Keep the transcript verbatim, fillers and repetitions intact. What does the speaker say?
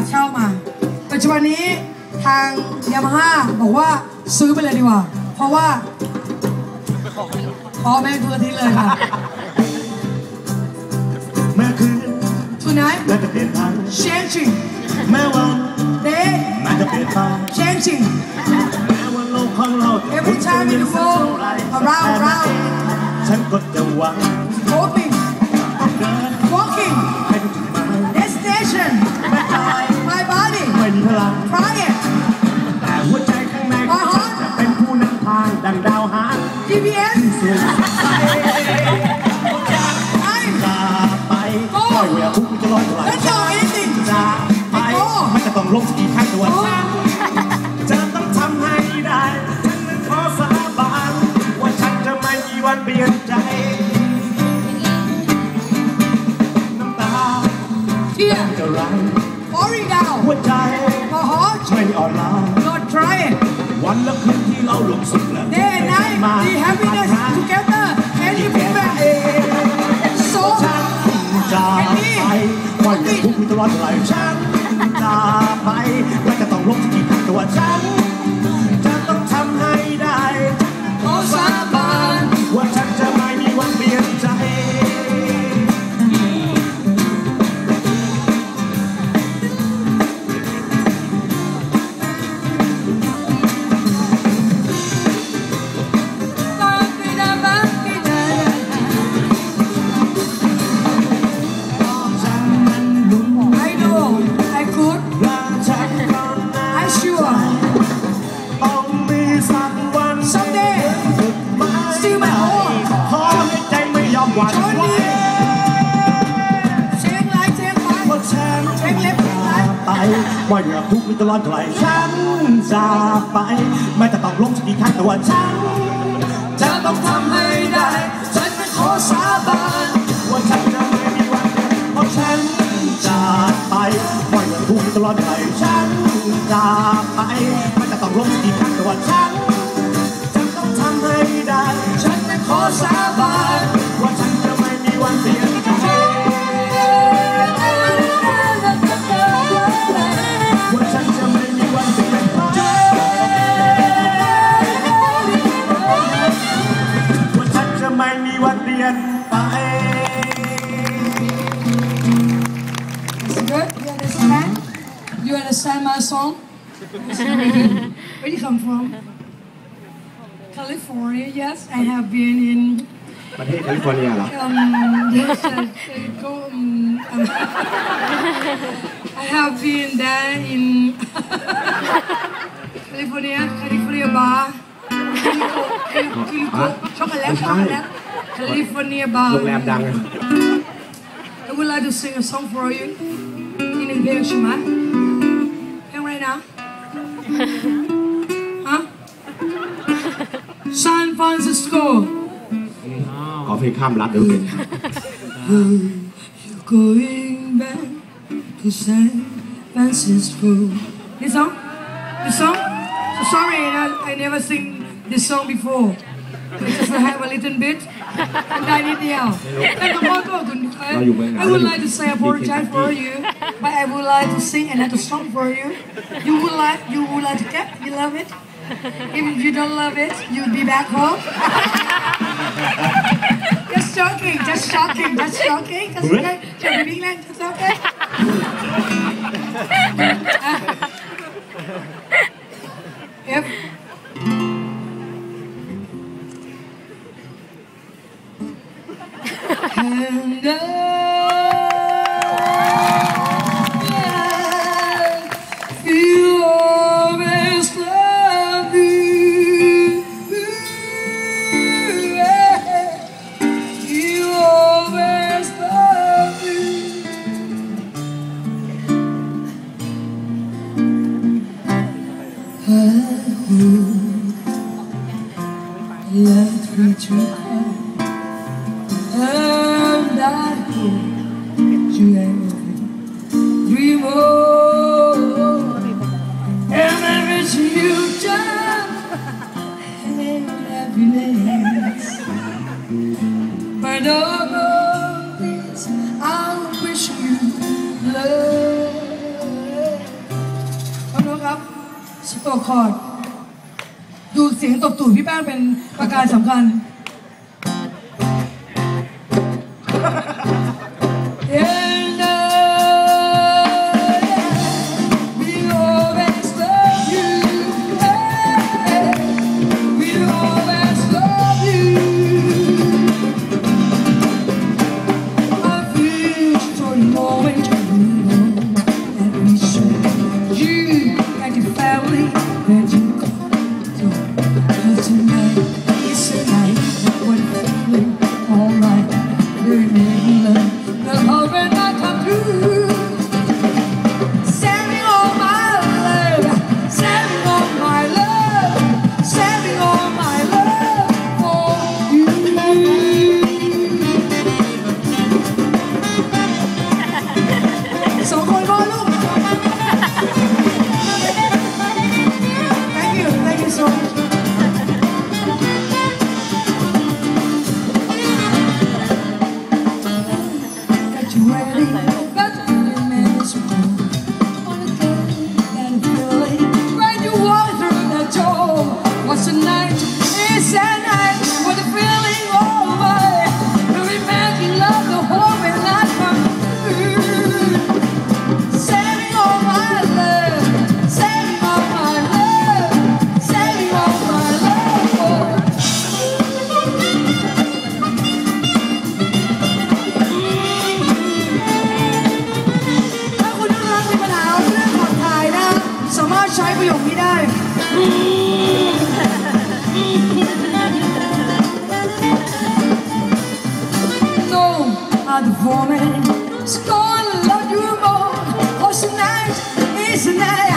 เช่ามาปัจจุบันนี้ทางยามาฮ่าบอกว่าซื้อไปเลยดีกว่าเพราะว่าพอแม่ทุกอาทิตย์เลยค่ะเมื่อคืน tonight และจะเปลี่ยนพัน changing แม้วัน day มันจะเปลี่ยนไป changing แม้วันโลกของเราจะ every time you go around around ฉันก็จะหวัง hoping walking ให้ถึงจุดหมาย destination my body ไม่มีพลัง try it แต่หัวใจข้างในจะเป็นผู้นำทางดังดาวหางจี พี เอสสูงจากไปปล่อยเวลาทุกจะลอยไหลจากไปไม่จะต้องลงสกีข้างตัวฉันจะต้องทำให้ได้ฉันนั้นขอสาบานว่าฉันจะไม่มีวันเปลี่ยนใจน้ำตาจะไหลหัวใจไม่อ่อนล้าวันละคืนที่เราหลงสุขและ Day and night the happiness together and you bring back so ฉันจะไปปล่อยทุกข์ตลอดไหลฉันจะไปและจะต้องลงสกีข้างตัวฉันจะต้องทำให้ได้ขอสาบานว่าฉันจะไม่มีวันเปลี่ยนใจปล่อยเวลาทุกข์ตลอดไหลฉันจะไปไม่จะต้องลงสกีข้างตัวฉันจะต้องทำให้ได้ฉันจะขอสาบานว่าฉันจะไม่มีวันเปลี่ยนเพราะฉันจะไปปล่อยเวลาทุกข์ตลอดไหลฉันจะไปไม่จะต้องลงสกีข้างตัวฉันจะต้องทำให้ได้ฉันจะขอสาบานว่าฉันจะไม่มีวันเปลี่ยนใจไม่มีวันเปลี่ยนไป It's good. You understand? You understand my song? Where do you come from? California. Yes, I have been in. ประเทศแคลิฟอร์เนียเหรอ Um, yes, uh, go, um, um, I have been there in California, California bar. Chocolate, chocolate, California bar. โรงแรมดัง I would like to sing a song for you. อีกหนึ่งเพลงใช่ไหมเพลงอะไรนะฮะ San Francisco ขอเพลงข้ามรัฐเดี๋ยวเป็น You're going back to San Francisco. This song? This song? So sorry, I, I never sing this song before. I just have a little bit and I need the help. I would like to say apologize for you, but I would like to sing another song for you. You would like you would like to get you love it. If you don't love it, you'll be back home. Just joking, just joking, just joking, just okay. Just being like just okay. If and I feel always love you. You always love you. I would let me try. And I hope you have three more. And everything you've done and happiness. But all of this, I wish you love. สโตคอร์ดดูเสียงตบตูดพี่แป้งเป็นประการสำคัญ And we always love you. We always love you. I feel so moment you know that we share. You and your family that you come to. But tonight is a night when feeling all right. We make love. The love when I come through. Sending all my love, sending all my love, sending all my love for you. So call for look. Thank you, thank you so much. Got you ready, got you ready, man, it's cool. On the day that I feel it, when you walk through that door. What's the night? It's a night with the feeling over. We're making love the whole way night from you. Saving all my love, saving all my love, saving all my love forถ้าคุณกำลังมีปัญหาเรื่องขับถ่ายนะสามารถใช้ประโยคนี้ได้ No other woman is gonna love you more. 'Cause tonight is the night